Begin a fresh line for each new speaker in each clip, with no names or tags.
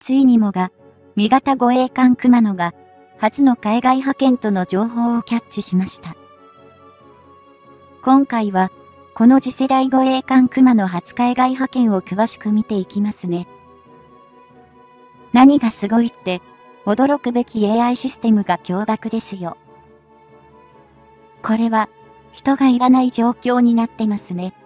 ついにもが、味方護衛艦熊野が、初の海外派遣との情報をキャッチしました。今回は、この次世代護衛艦熊野初海外派遣を詳しく見ていきますね。何がすごいって、驚くべき AI システムが驚愕ですよ。これは、人がいらない状況になってますね。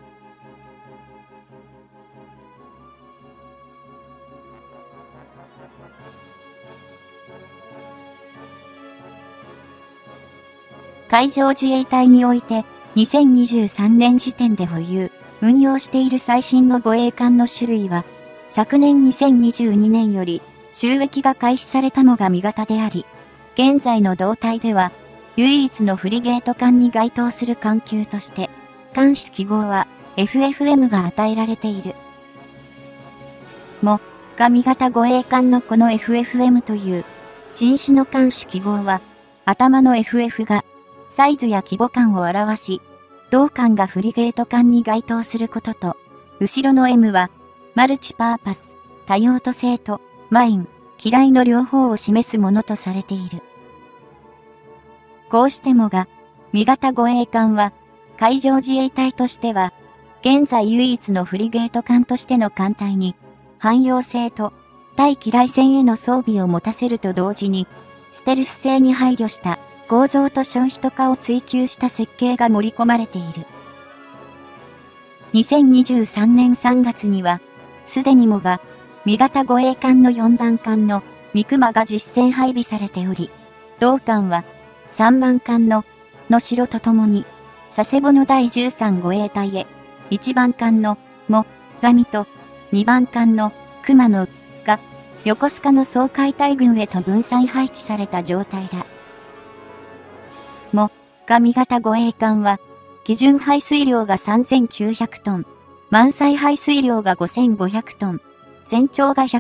海上自衛隊において、2023年時点で保有、運用している最新の護衛艦の種類は、昨年2022年より収益が開始されたのが味方であり、現在の動態では、唯一のフリゲート艦に該当する艦級として、艦種記号は FFM が与えられている。も、が味方護衛艦のこの FFM という新種の艦種記号は、頭の FF がサイズや規模感を表し、同艦がフリゲート艦に該当することと、後ろの M は、マルチパーパス、多用途性と、マイン、機雷の両方を示すものとされている。こうしてもが、味方護衛艦は、海上自衛隊としては、現在唯一のフリゲート艦としての艦隊に、汎用性と、対機雷戦への装備を持たせると同時に、ステルス性に配慮した、構造と消費と化を追求した設計が盛り込まれている。2023年3月には、すでにもが、味方護衛艦の4番艦の三熊が実戦配備されており、同艦は3番艦の能代とともに、佐世保の第13護衛隊へ、1番艦のも、神と2番艦の熊野が横須賀の掃海隊群へと分散配置された状態だ。も、が味方護衛艦は、基準排水量が3900トン、満載排水量が5500トン、全長が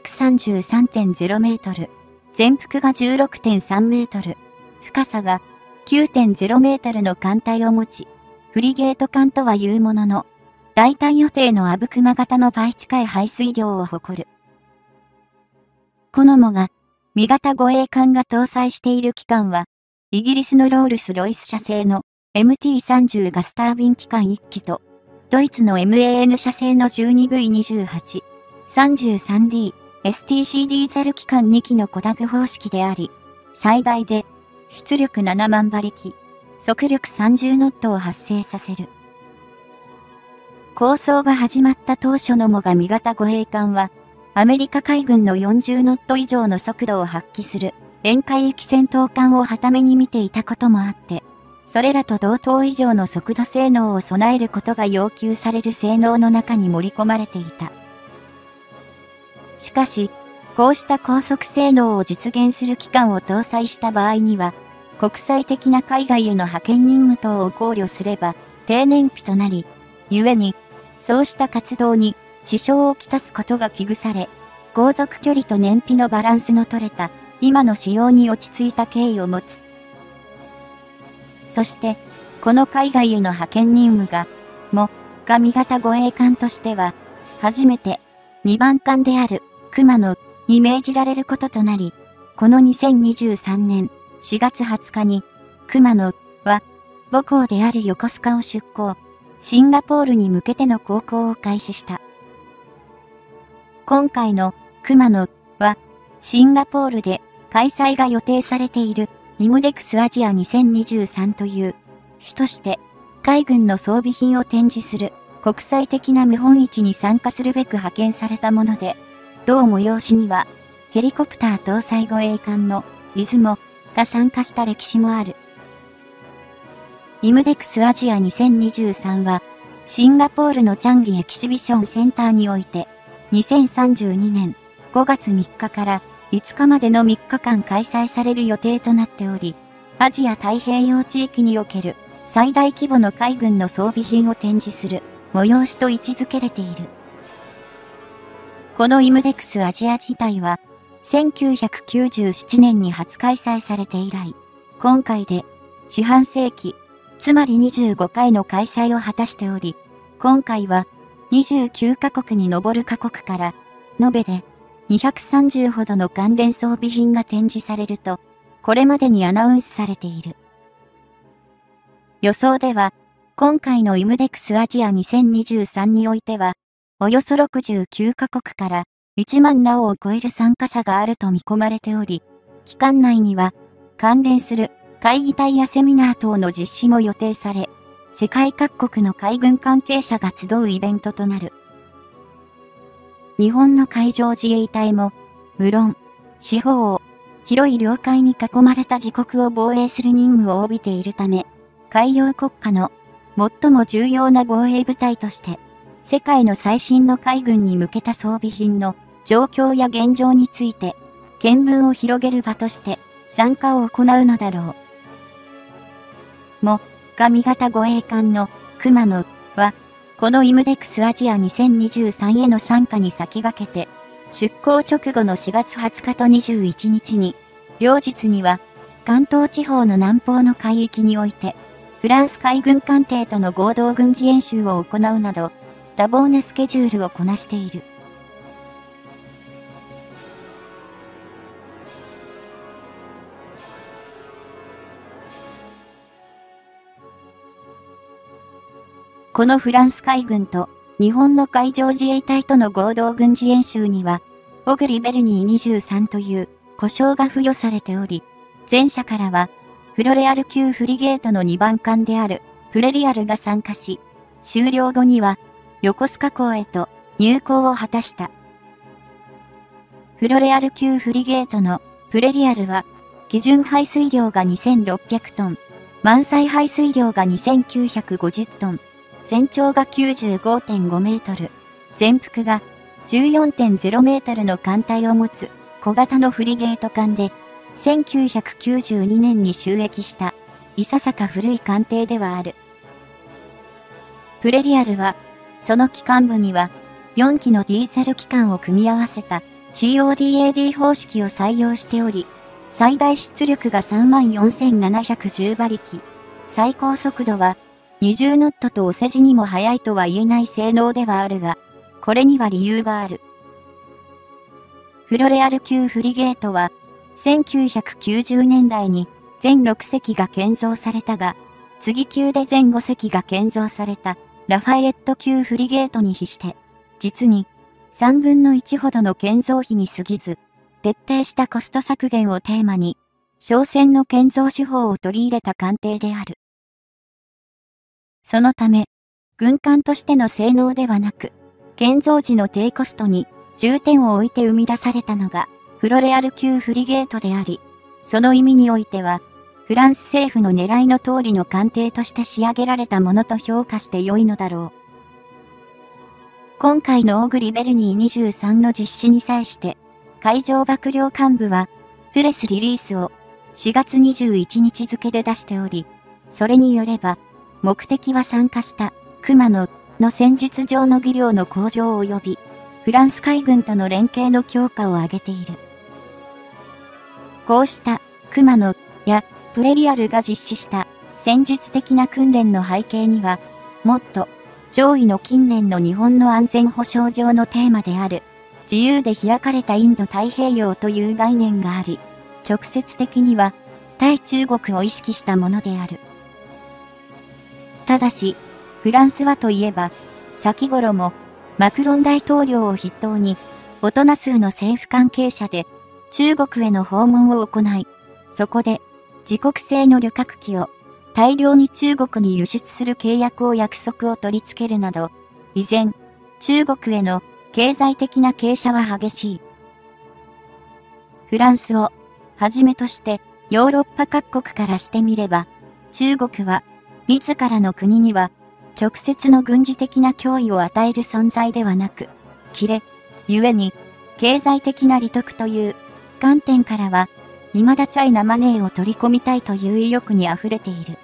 133.0 メートル、全幅が 16.3 メートル、深さが 9.0 メートルの艦隊を持ち、フリゲート艦とはいうものの、代替予定の阿武隈型の倍近い排水量を誇る。このもが、味方護衛艦が搭載している機関は、イギリスのロールス・ロイス社製の MT30 ガスタービン機関1機と、ドイツの MAN 社製の 12V28、33D、STC ゼル機関2機のコダグ方式であり、最大で出力7万馬力、速力30ノットを発生させる。構想が始まった当初のもが味方護衛艦は、アメリカ海軍の40ノット以上の速度を発揮する沿海域戦闘艦をはために見ていたこともあって、それらと同等以上の速度性能を備えることが要求される性能の中に盛り込まれていた。しかし、こうした高速性能を実現する機関を搭載した場合には、国際的な海外への派遣任務等を考慮すれば低燃費となり、故に、そうした活動に支障をきたすことが危惧され、航続距離と燃費のバランスの取れた今の仕様に落ち着いた経緯を持つ。そして、この海外への派遣任務が、も、が味方護衛艦としては、初めて、2番艦である、熊野に命じられることとなり、この2023年4月20日に、熊野は、母港である横須賀を出港、シンガポールに向けての航行を開始した。今回の熊野は、シンガポールで開催が予定されているイムデクスアジア2023という主として海軍の装備品を展示する国際的な見本市に参加するべく派遣されたもので、同催しにはヘリコプター搭載護衛艦の出雲が参加した歴史もある。イムデクスアジア2023はシンガポールのチャンギエキシビションセンターにおいて2032年5月3日から5日までの3日間開催される予定となっており、アジア太平洋地域における最大規模の海軍の装備品を展示する催しと位置づけられている。このイムデクスアジア自体は、1997年に初開催されて以来、今回で四半世紀、つまり25回の開催を果たしており、今回は29カ国に上る各国から、延べで 230ほどの関連装備品が展示されると、これまでにアナウンスされている。予想では、今回のイムデクスアジア2023においては、およそ69カ国から1万名を超える参加者があると見込まれており、期間内には関連する会議体やセミナー等の実施も予定され、世界各国の海軍関係者が集うイベントとなる。日本の海上自衛隊も、無論、四方を広い領海に囲まれた自国を防衛する任務を帯びているため、海洋国家の最も重要な防衛部隊として、世界の最新の海軍に向けた装備品の状況や現状について、見聞を広げる場として参加を行うのだろう。上型護衛艦の熊野は、このイムデクスアジア2023への参加に先駆けて、出港直後の4月20日と21日に、両日には、関東地方の南方の海域において、フランス海軍艦艇との合同軍事演習を行うなど、多忙なスケジュールをこなしている。このフランス海軍と日本の海上自衛隊との合同軍事演習には、オグリ・ベルニー23という呼称が付与されており、前者からは、フロレアル級フリゲートの2番艦であるプレリアルが参加し、終了後には横須賀港へと入港を果たした。フロレアル級フリゲートのプレリアルは、基準排水量が2600トン、満載排水量が2950トン、全長が 95.5 メートル、全幅が 14.0 メートルの艦隊を持つ小型のフリゲート艦で、1992年に就役した、いささか古い艦艇ではある。プレリアルは、その機関部には、4機のディーゼル機関を組み合わせた CODAD 方式を採用しており、最大出力が 34,710 馬力、最高速度は20ノットとお世辞にも速いとは言えない性能ではあるが、これには理由がある。フロレアル級フリゲートは、1990年代に全6隻が建造されたが、次級で全5隻が建造されたラファエット級フリゲートに比して、実に3分の1ほどの建造費に過ぎず、徹底したコスト削減をテーマに、商船の建造手法を取り入れた艦艇である。そのため、軍艦としての性能ではなく、建造時の低コストに重点を置いて生み出されたのが、フロレアル級フリゲートであり、その意味においては、フランス政府の狙いの通りの艦艇として仕上げられたものと評価して良いのだろう。今回のオグリ・ベルニー23の実施に際して、海上幕僚監部は、プレスリリースを4月21日付で出しており、それによれば、目的は参加した熊野の戦術上の技量の向上及び、フランス海軍との連携の強化を挙げている。こうした熊野やプレリアルが実施した戦術的な訓練の背景には、もっと上位の近年の日本の安全保障上のテーマである自由で開かれたインド太平洋という概念があり、直接的には対中国を意識したものである。ただし、フランスはといえば、先頃もマクロン大統領を筆頭に、大人数の政府関係者で中国への訪問を行い、そこで自国製の旅客機を大量に中国に輸出する契約を約束を取り付けるなど、依然、中国への経済的な傾斜は激しい。フランスをはじめとしてヨーロッパ各国からしてみれば、中国は自らの国には直接の軍事的な脅威を与える存在ではなく、故に経済的な利得という観点からは、未だチャイナマネーを取り込みたいという意欲に溢れている。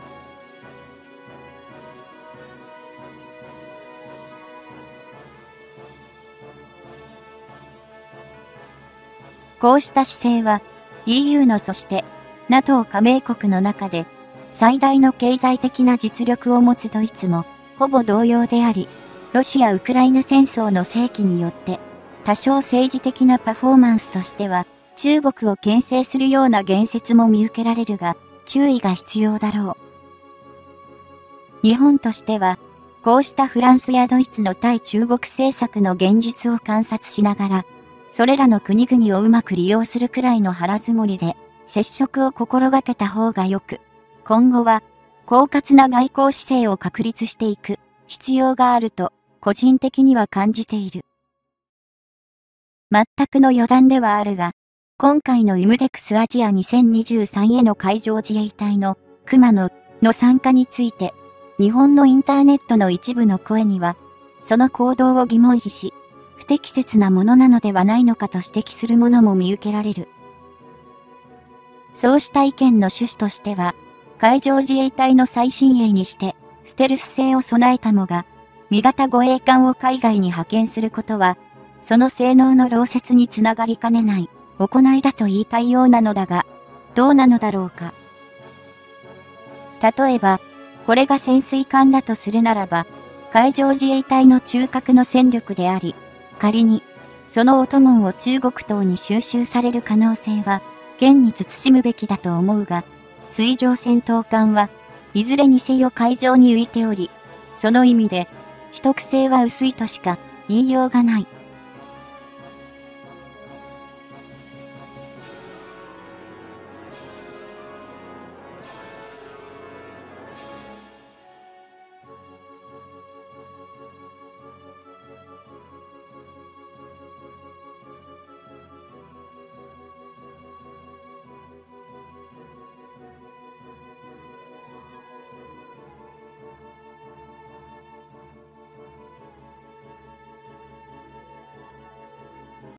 こうした姿勢は EU のそして NATO 加盟国の中で最大の経済的な実力を持つドイツもほぼ同様であり、ロシア・ウクライナ戦争の世紀によって多少政治的なパフォーマンスとしては、中国を牽制するような言説も見受けられるが、注意が必要だろう。日本としては、こうしたフランスやドイツの対中国政策の現実を観察しながら、それらの国々をうまく利用するくらいの腹積もりで、接触を心がけた方がよく、今後は、狡猾な外交姿勢を確立していく必要があると、個人的には感じている。全くの余談ではあるが、今回のイムデクスアジア2023への海上自衛隊の熊野の参加について、日本のインターネットの一部の声には、その行動を疑問視し、不適切なものなのではないのかと指摘するものも見受けられる。そうした意見の趣旨としては、海上自衛隊の最新鋭にして、ステルス性を備えたもが、味方護衛艦を海外に派遣することは、その性能の漏洩につながりかねない行いだと言いたいようなのだが、どうなのだろうか。例えば、これが潜水艦だとするならば、海上自衛隊の中核の戦力であり、仮に、その音門を中国島に収集される可能性は、現に慎むべきだと思うが、水上戦闘艦はいずれにせよ海上に浮いており、その意味で、秘匿性は薄いとしか言いようがない。